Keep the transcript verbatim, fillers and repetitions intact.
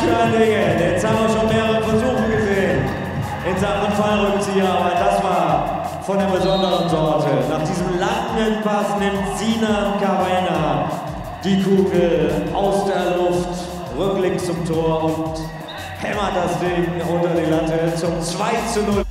für ein Ding. Jetzt haben wir schon mehrere Versuche gesehen in Sachen Fallrückzieher, aber das war von der besonderen Sorte. Nach diesem langen Pass nimmt Sinan Cabaena die Kugel aus der Luft, rücklings zum Tor und hämmert das Ding unter die Latte zum zwei zu null.